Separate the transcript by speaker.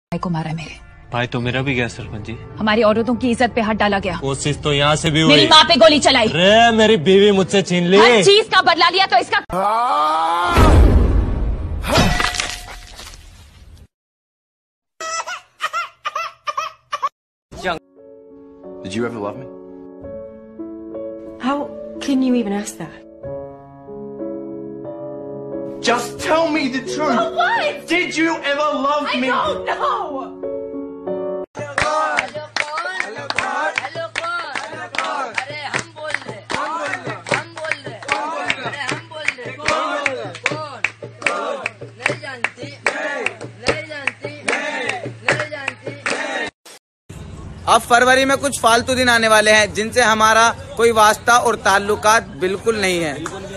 Speaker 1: भाई को मारा मेरे
Speaker 2: भाई तो मेरा भी गया सरपंच जी।
Speaker 1: हमारी औरतों की इज्जत पे हाथ डाला गया।
Speaker 2: कोशिश तो यहाँ से भी हुई।
Speaker 1: मेरी माँ पे गोली चलाई।
Speaker 2: अरे मेरी बीवी मुझसे छीन ली।
Speaker 1: हर चीज का बदला लिया तो इसका
Speaker 3: Did you ever love me?
Speaker 4: How can you even ask that?
Speaker 3: Just tell me the truth.
Speaker 4: Oh, what?
Speaker 3: Did you ever love me?
Speaker 4: I don't know.
Speaker 5: अब फरवरी में कुछ फालतू दिन आने वाले हैं जिनसे हमारा कोई वास्ता और ताल्लुकात बिल्कुल नहीं है।